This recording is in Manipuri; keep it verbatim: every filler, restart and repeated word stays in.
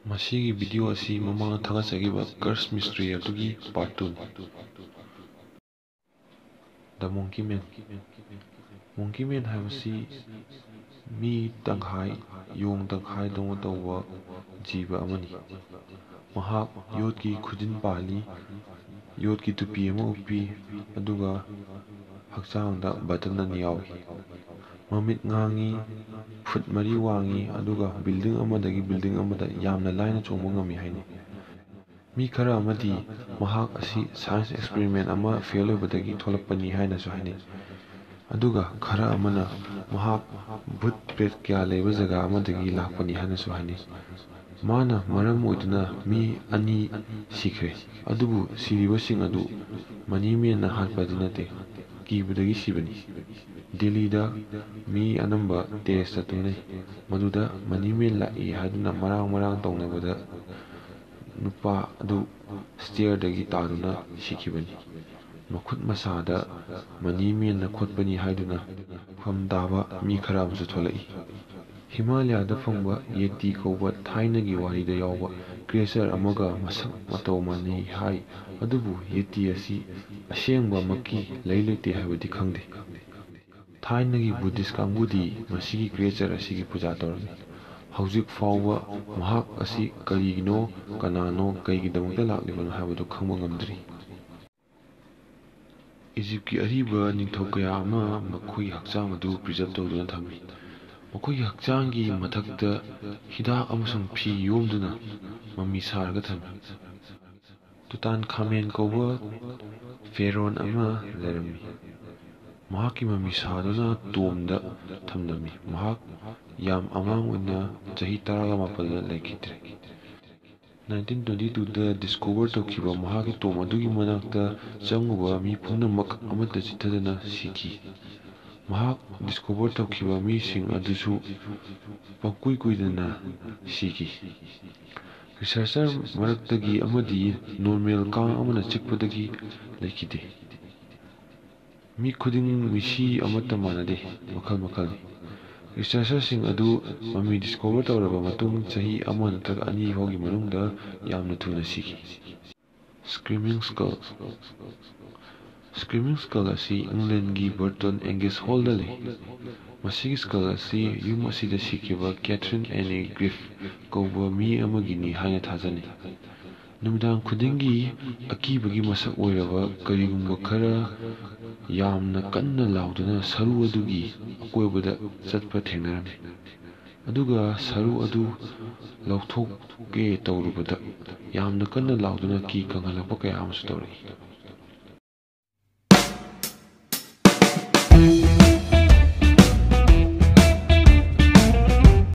ꯃꯁꯤꯒꯤ ꯚꯤꯗꯤꯑꯣ ꯑꯁꯤ ꯃꯃꯥꯡꯗ ꯊꯥꯒꯠꯆꯈꯤꯕ ꯀꯔꯁ ꯃꯤꯁꯇ꯭ꯔꯤ ꯑꯗꯨꯒꯤ ꯄꯥꯔꯠ ꯇꯨꯅꯤ꯫ ꯗ ꯃꯣꯡꯀꯤ ꯃꯦꯟ꯫ ꯃꯣꯡꯀꯤ ꯃꯦꯟ ꯍꯥꯏꯕꯁꯤ ꯃꯤ ꯇꯪꯈꯥꯏ ꯌꯣꯡ ꯇꯪꯈꯥꯏꯗꯧꯅ ꯇꯧꯕ ꯖꯤꯕ ꯑꯃꯅꯤ꯫ ꯃꯍꯥꯛ ꯌꯣꯠꯀꯤ ꯈꯨꯖꯤꯟ ꯄꯥꯜꯂꯤ, ꯌꯣꯠꯀꯤ ꯇꯨꯄꯤ ꯑꯃ ꯎꯞꯄꯤ, ꯑꯗꯨꯒ ꯍꯛꯆꯥꯡꯗ ꯕꯇꯟ ꯑꯅꯤ ꯌꯥꯎꯏ꯫ ꯃꯃꯤꯠ ꯉꯥꯡꯏ, ꯐꯨꯠ ꯃꯔꯤ ꯋꯥꯡꯏ, ꯑꯗꯨꯒ ꯕꯤꯜꯗꯤꯡ ꯑꯃꯗꯒꯤ ꯕꯤꯜꯗꯤꯡ ꯑꯃꯗ ꯌꯥꯝꯅ ꯂꯥꯏꯅ ꯆꯣꯡꯕ ꯉꯝꯃꯤ ꯍꯥꯏꯅꯩ꯫ ꯃꯤ ꯈꯔ ꯑꯃꯗꯤ ꯃꯍꯥꯛ ꯑꯁꯤ ꯁꯥꯏꯟꯁ ꯑꯦꯛꯁꯄꯔꯤꯃꯦꯟ ꯑꯃ ꯐꯦꯜ ꯑꯣꯏꯕꯗꯒꯤ ꯊꯣꯛꯂꯛꯄꯅꯤ ꯍꯥꯏꯅꯁꯨ ꯍꯥꯏꯅꯩ꯫ ꯑꯗꯨꯒ ꯈꯔ ꯑꯃꯅ ꯃꯍꯥꯛ ꯚꯨꯠ ꯄ꯭ꯔꯦꯠ ꯀꯌꯥ ꯂꯩꯕ ꯖꯒꯥ ꯑꯃꯗꯒꯤ ꯂꯥꯛꯄꯅꯤ ꯍꯥꯏꯅꯁꯨ ꯍꯥꯏꯅꯩ꯫ ꯃꯥꯅ ꯃꯔꯝ ꯑꯣꯏꯗꯨꯅ ꯃꯤ ꯑꯅꯤ ꯁꯤꯈ꯭ꯔꯦ, ꯑꯗꯨꯕꯨ ꯁꯤꯔꯤꯕꯁꯤꯡ ꯑꯗꯨ ꯃꯅꯤ ꯃꯦꯟꯅ ꯍꯥꯠꯄꯗꯤ ꯅꯠꯇꯦ, ꯀꯤꯕꯗꯒꯤ ꯁꯤꯕꯅꯤ꯫ ꯗꯤꯜꯂꯤꯗ ꯃꯤ ꯑꯅꯝꯕ ꯇꯦꯔꯦꯁꯇ ꯇꯨꯝꯅꯩ, ꯃꯗꯨꯗ ꯃꯅꯤ ꯃꯦꯟ ꯂꯥꯛꯏ ꯍꯥꯏꯗꯨꯅ ꯃꯔꯥꯡ ꯃꯔꯥꯡ ꯇꯧꯅꯕꯗ ꯅꯨꯄꯥ ꯑꯗꯨ ꯁ꯭ꯇꯦꯌꯔꯗꯒꯤ ꯇꯥꯗꯨꯅ ꯁꯤꯈꯤꯕꯅꯤ꯫ ꯃꯈꯨꯠ ꯃꯁꯥꯗ ꯃꯅꯤ ꯃꯦꯟꯅ ꯈꯣꯠꯄꯅꯤ ꯍꯥꯏꯗꯨꯅ ꯐꯝ ꯇꯥꯕ ꯃꯤ ꯈꯔ ꯑꯃꯁꯨ ꯊꯣꯛꯂꯛꯏ꯫ ꯍꯤꯃꯥꯂꯌꯥꯗ ꯐꯪꯕ ꯌꯦꯇꯤ ꯀꯧꯕ ꯊꯥꯏꯅꯒꯤ ꯋꯥꯔꯤꯗ ꯌꯥꯎꯕ ꯀ꯭ꯔꯤꯌꯦꯆꯔ ꯑꯃꯒ ꯃꯁꯛ ꯃꯇꯧ ꯃꯥꯟꯅꯩ ꯍꯥꯏ, ꯑꯗꯨꯕꯨ ꯌꯦꯇꯤ ꯑꯁꯤ ꯑꯁꯦꯡꯕꯃꯛꯀꯤ ꯂꯩ ꯂꯩꯇꯦ ꯍꯥꯏꯕꯗꯤ ꯈꯪꯗꯦ꯫ ꯊꯥꯏꯅꯒꯤ ꯕꯨꯙꯤꯁꯠ ꯀꯥꯡꯕꯨꯗꯤ ꯃꯁꯤꯒꯤ ꯀ꯭ꯔꯤꯌꯦꯆꯔ ꯑꯁꯤꯒꯤ ꯄꯨꯖꯥ ꯇꯧꯔꯝꯃꯤ꯫ ꯍꯧꯖꯤꯛ ꯐꯥꯎꯕ ꯃꯍꯥꯛ ꯑꯁꯤ ꯀꯔꯤꯅꯣ, ꯀꯅꯥꯅꯣ, ꯀꯩꯒꯤꯗꯃꯛꯇ ꯂꯥꯛꯂꯤꯕꯅꯣ ꯍꯥꯏꯕꯗꯨ ꯈꯪꯕ ꯉꯝꯗ꯭ꯔꯤ꯫ ꯏꯖꯤꯞꯀꯤ ꯑꯔꯤꯕ ꯅꯤꯡꯊꯧ ꯀꯌꯥ ꯑꯃ ꯃꯈꯣꯏꯒꯤ ꯍꯛꯆꯥꯡ ꯑꯗꯨ ꯄ꯭ꯔꯤꯖꯔꯚ ꯇꯧꯗꯨꯅ ꯊꯝꯃꯤ꯫ ꯃꯈꯣꯏꯒꯤ ꯍꯛꯆꯥꯡꯒꯤ ꯃꯊꯛꯇ ꯍꯤꯗꯥꯛ ꯑꯃꯁꯨꯡ ꯐꯤ ꯌꯣꯝꯗꯨꯅ ꯃꯃꯤ ꯁꯥꯔꯒ ꯊꯝꯃꯤ꯫ ꯇꯨꯇꯥꯟꯈꯥꯃꯦꯟ ꯀꯧꯕ ꯐꯦꯔꯣꯟ ꯑꯃ ꯂꯩꯔꯝꯃꯤ꯫ ꯃꯍꯥꯛꯀꯤ ꯃꯃꯤ ꯁꯥꯗꯨꯅ ꯇꯣꯝꯗ ꯊꯝꯂꯝꯃꯤ꯫ ꯃꯍꯥꯛ ꯌꯥꯝ ꯑꯉꯥꯡ ꯑꯣꯏꯅ ꯆꯍꯤ ꯇꯔꯥꯒ ꯃꯥꯄꯜꯗ ꯂꯩꯈꯤꯗ꯭ꯔꯦ꯫ ꯅꯥꯏꯟꯇꯤꯟ ꯇ꯭ꯋꯦꯟꯇꯤ ꯇꯨꯗ ꯗꯤꯁꯀꯣꯚꯔ ꯇꯧꯈꯤꯕ ꯃꯍꯥꯛꯀꯤ ꯇꯣꯝ ꯑꯗꯨꯒꯤ ꯃꯅꯥꯛꯇ ꯆꯪꯉꯨꯕ ꯃꯤ ꯄꯨꯝꯅꯃꯛ ꯑꯃꯠꯇ ꯆꯤꯠꯊꯗꯅ ꯁꯤꯈꯤ꯫ ꯃꯍꯥꯛ ꯗꯤꯁꯀꯣꯚꯔ ꯇꯧꯈꯤꯕ ꯃꯤꯁꯤꯡ ꯑꯗꯨꯁꯨ ꯄꯪꯀꯨꯏ ꯀꯨꯏꯗꯅ ꯁꯤꯈꯤ꯫ ꯔꯤꯁꯔꯆꯔ ꯃꯔꯛꯇꯒꯤ ꯑꯃꯗꯤ ꯅꯣꯔꯃꯦꯜ ꯀꯥꯡ ꯑꯃꯅ ꯆꯤꯛꯄꯗꯒꯤ ꯂꯩꯈꯤꯗꯦ꯫ ꯃꯤ ꯈꯨꯗꯤꯡ ꯃꯤꯁꯤ ꯑꯃꯠꯇ ꯃꯥꯟꯅꯗꯦ, ꯃꯈꯜ ꯃꯈꯜꯅꯤ꯫ ꯔꯤꯁꯔꯆꯔꯁꯤꯡ ꯑꯗꯨ ꯃꯃꯤ ꯗꯤꯁꯀꯣꯚꯔ ꯇꯧꯔꯕ ꯃꯇꯨꯡ ꯆꯍꯤ ꯑꯃ ꯅꯠꯇ꯭ꯔꯒ ꯑꯅꯤ ꯐꯥꯎꯒꯤ ꯃꯅꯨꯡꯗ ꯌꯥꯝꯅ ꯊꯨꯅ ꯁꯤꯈꯤ꯫ ꯁ꯭ꯀ꯭ꯔꯤꯃꯤꯡ ꯁ꯭ꯀꯜ꯫ ꯁ꯭ꯀ꯭ꯔꯤꯃꯤꯡ ꯁ꯭ꯀꯜ ꯑꯁꯤ ꯏꯪꯂꯦꯟꯗꯒꯤ ꯕꯔꯇꯟ ꯑꯦꯡꯒꯤꯁ ꯍꯣꯜꯗ ꯂꯩ꯫ ꯃꯁꯤꯒꯤ ꯁ꯭ꯀꯜ ꯑꯁꯤ ꯌꯨꯝ ꯑꯁꯤꯗ ꯁꯤꯈꯤꯕ ꯀꯦꯊꯔꯤꯟ ꯑꯦꯅꯤ ꯒ꯭ꯔꯤꯐ ꯀꯧꯕ ꯃꯤ ꯑꯃꯒꯤꯅꯤ ꯍꯥꯏꯅ ꯊꯥꯖꯅꯩ꯫ ꯅꯨꯃꯤꯗꯥꯡ ꯈꯨꯗꯤꯡꯒꯤ ꯑꯀꯤꯕꯒꯤ ꯃꯁꯛ ꯑꯣꯏꯔꯕ ꯀꯔꯤꯒꯨꯝꯕ ꯈꯔ ꯌꯥꯝꯅ ꯀꯟꯅ ꯂꯥꯎꯗꯨꯅ ꯁꯔꯨ ꯑꯗꯨꯒꯤ ꯑꯀꯣꯏꯕꯗ ꯆꯠꯄ ꯊꯦꯡꯅꯔꯝꯃꯤ, ꯑꯗꯨꯒ ꯁꯔꯨ ꯑꯗꯨ ꯂꯧꯊꯣꯛꯀꯦ ꯇꯧꯔꯨꯕꯗ ꯌꯥꯝꯅ ꯀꯟꯅ ꯂꯥꯎꯗꯨꯅ ꯀꯤ ꯈꯪꯍꯜꯂꯛꯄ ꯀꯌꯥ ꯑꯃꯁꯨ ꯇꯧꯔꯛꯏ꯫